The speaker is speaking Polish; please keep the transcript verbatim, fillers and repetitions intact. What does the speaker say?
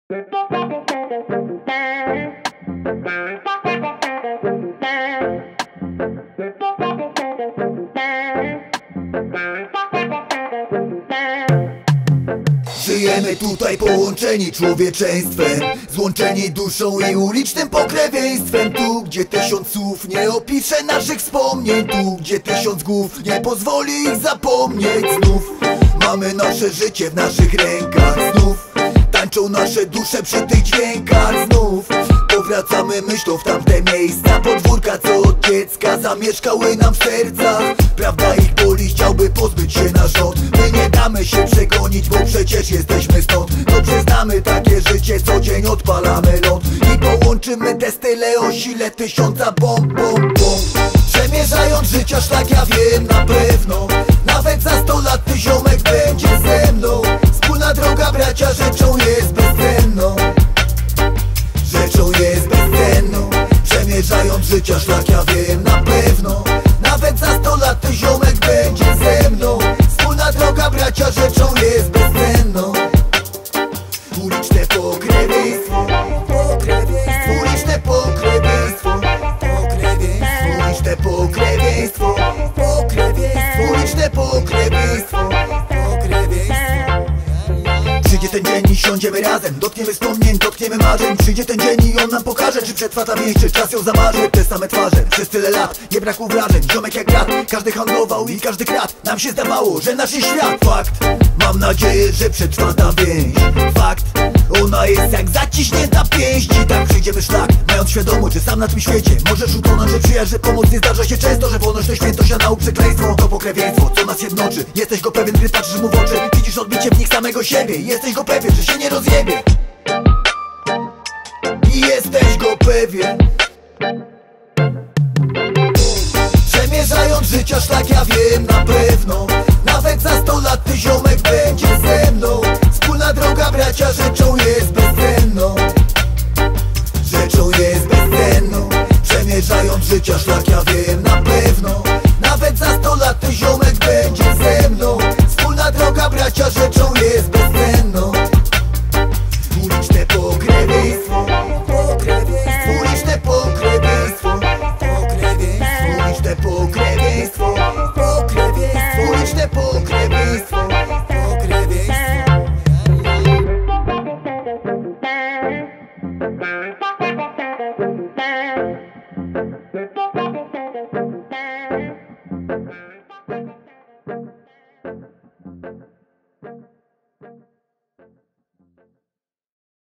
Żyjemy tutaj połączeni człowieczeństwem, złączeni duszą i ulicznym pokrewieństwem. Tu, gdzie tysiąc słów nie opisze naszych wspomnień, tu, gdzie tysiąc głów nie pozwoli ich zapomnieć. Znów mamy nasze życie w naszych rękach, znów tańczą nasze dusze przy tych dźwiękach. Znów powracamy myślą w tamte miejsca, podwórka, co od dziecka zamieszkały nam w sercach. Prawda ich boli, chciałby pozbyć się nasz rząd. My nie damy się przegonić, bo przecież jesteśmy stąd. Dobrze znamy takie życie, co dzień odpalamy ląd i połączymy te style o sile tysiąca bomb, bomb, bomb. Przemierzając życia szlak, ja wiem na pewno, nawet za sto lat ty ziomek będzie ze mną. Wspólna droga bracia rzeczą jest bezcenną, rzeczą jest bezcenną. Przemierzając życia szlak, ja wiem na pewno, nawet za sto lat ty ziomek będzie ze mną. Wspólna droga bracia rzeczą jest bezcenną. Uliczne pokrewieństwo, pokrewieństwo, uliczne pokrewieństwo, pokrewieństwo, uliczne pokrewieństwo, pokrewieństwo, uliczne pokrewieństwo, pokrewieństwo. Przyjdzie ten dzień i siądziemy razem, dotkniemy wspomnień, dotkniemy marzeń. Przyjdzie ten dzień i on nam pokaże, czy przetrwa ta więź, czy czas ją zamarzy. Te same twarze, przez tyle lat, nie brakło wrażeń. Ziomek jak brat, każdy handlował i każdy kradł. Nam się zdawało, że nasz jest świat. Fakt, mam nadzieję, że przetrwa ta więź. Fakt, ona jest jak zaciśnięta pięści. Tak przyjdziemy szlak, mając świadomość, że sam na tym świecie możesz utonąć, że przyjaźń, że pomoc nie zdarza się często, że wolność to świętość, a nauk przekleństwo. To pokrewieństwo, co nas jednoczy. Jesteś go pewien, gdy patrzysz mu w oczy. Widzisz odbicie w nich samego siebie. Jesteś go pewien, że się nie rozjebie. I jesteś go pewien. Przemierzając życia szlak, ja wiem na pewno, nawet za sto lat ty ziomek będzie ze mną. Wspólna droga bracia rzeczą jest bezcenną, rzeczą jest bezcenną. Przemierzając życia szlak,